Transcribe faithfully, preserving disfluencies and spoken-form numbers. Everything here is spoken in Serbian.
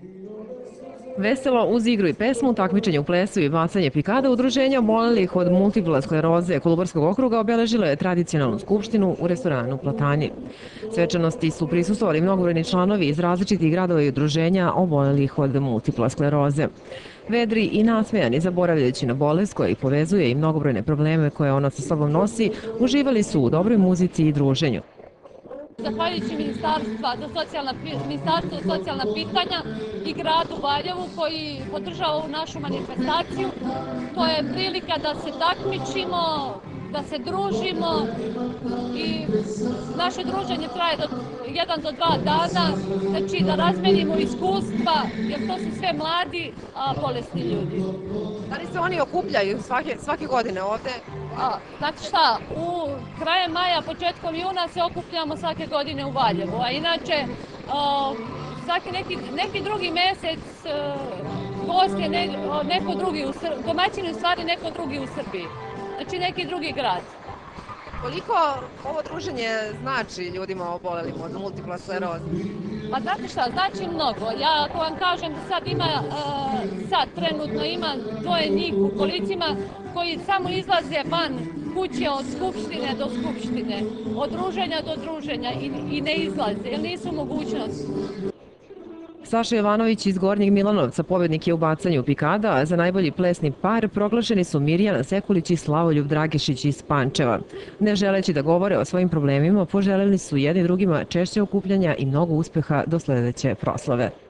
Veselo uz igru i pesmu, takmičenje u plesu i bacanje pikada udruženja obolelih od multiple skleroze Kolubarskog okruga obeležilo je tradicionalnu skupštinu u restoranu Platani. Svečanosti su prisustvovali mnogobrojni članovi iz različitih gradova i udruženja obolelih od multiple skleroze. Vedri i nasmejani, zaboravljajući na bolest koja ih povezuje i mnogobrojne probleme koje ona sa sobom nosi, uživali su u dobroj muzici i druženju. Zahvaljujući Ministarstva za socijalna, Ministarstvo za socijalna pitanja i gradu Valjevu koji podržava ovu našu manifestaciju, to je prilika da se takmičimo, da se družimo i naše druženje traje do jedan do dva dana, znači da razmenimo iskustva, jer to su sve mladi, a bolesni ljudi. Da li se oni okupljaju svake, svake godine ovde? A, znači šta, u krajem maja, početkom juna se okupljamo svake godine u Valjevu, a inače o, svaki neki, neki drugi mesec o, gost je ne, o, neko drugi u Srbiji, domaćin u stvari neko drugi u Srbiji, znači neki drugi grad. Koliko ovo druženje znači ljudima obolelim od multiple skleroze? Pa znate šta, znači mnogo. Ja ako vam kažem da sad ima, uh, sad trenutno ima dvoje njih u kolicima koji samo izlaze van kuće od skupštine do skupštine, od druženja do druženja i, i ne izlaze, jer nisu mogućnosti. Saša Jovanović iz Gornjeg Milanovca, pobjednik je u bacanju pikada, a za najbolji plesni par proglašeni su Mirjana Sekulić i Slavoljub Dragišić iz Pančeva. Ne želeći da govore o svojim problemima, poželjeli su jedni drugima češće okupljanja i mnogo uspeha do sledeće proslave.